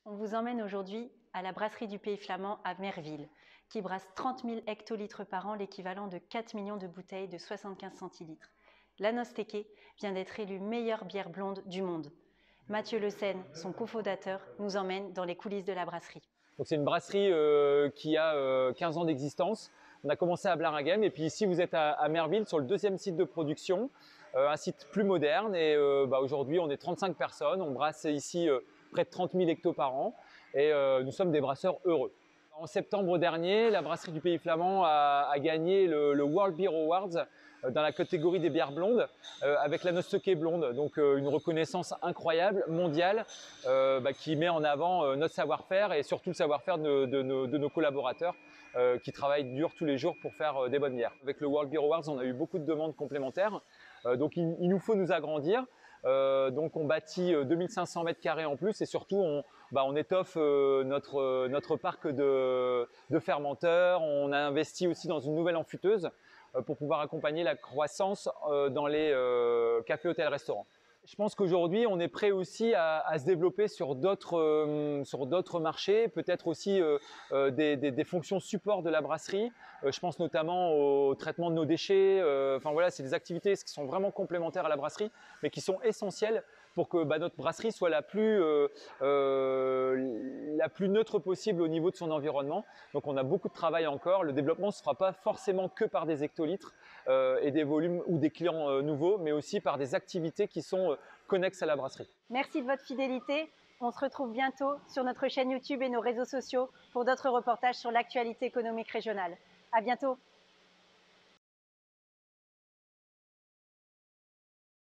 On vous emmène aujourd'hui à la brasserie du Pays Flamand à Merville, qui brasse 30 000 hectolitres par an, l'équivalent de 4 millions de bouteilles de 75 centilitres. La Nosteke vient d'être élue meilleure bière blonde du monde. Mathieu Le Sen, son cofondateur, nous emmène dans les coulisses de la brasserie. C'est une brasserie qui a 15 ans d'existence. On a commencé à Blaringhem et puis ici vous êtes à Merville sur le deuxième site de production, un site plus moderne et aujourd'hui on est 35 personnes, on brasse ici près de 30 000 hectos par an et nous sommes des brasseurs heureux. En septembre dernier, la brasserie du Pays Flamand a gagné le World Beer Awards dans la catégorie des bières blondes avec la Nosteke blonde, donc une reconnaissance incroyable, mondiale, qui met en avant notre savoir-faire et surtout le savoir-faire de nos collaborateurs qui travaillent dur tous les jours pour faire des bonnes bières. Avec le World Beer Awards, on a eu beaucoup de demandes complémentaires, donc il nous faut nous agrandir. Donc on bâtit 2500 mètres carrés en plus et surtout on étoffe notre parc de fermenteurs. On a investi aussi dans une nouvelle enfûteuse pour pouvoir accompagner la croissance dans les cafés, hôtels, restaurants. Je pense qu'aujourd'hui, on est prêt aussi à se développer sur d'autres marchés, peut-être aussi des fonctions support de la brasserie. Je pense notamment au traitement de nos déchets. Enfin voilà, c'est des activités qui sont vraiment complémentaires à la brasserie, mais qui sont essentielles pour que notre brasserie soit la plus neutre possible au niveau de son environnement. Donc on a beaucoup de travail encore. Le développement ne se fera pas forcément que par des hectolitres et des volumes ou des clients nouveaux, mais aussi par des activités qui sont connexes à la brasserie. Merci de votre fidélité. On se retrouve bientôt sur notre chaîne YouTube et nos réseaux sociaux pour d'autres reportages sur l'actualité économique régionale. À bientôt.